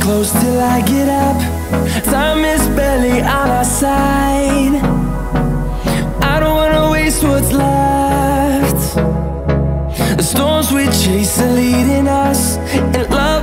close till I get up. Time is barely on our side. I don't wanna waste what's left. The storms we chase are leading us, and love